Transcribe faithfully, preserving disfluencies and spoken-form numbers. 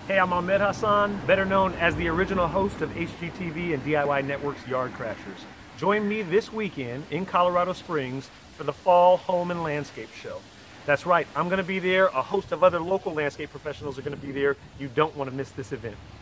Hey, I'm Ahmed Hassan, better known as the original host of H G T V and D I Y Network's Yard Crashers. Join me this weekend in Colorado Springs for the Fall Home and Landscape Show. That's right, I'm going to be there. A host of other local landscape professionals are going to be there. You don't want to miss this event.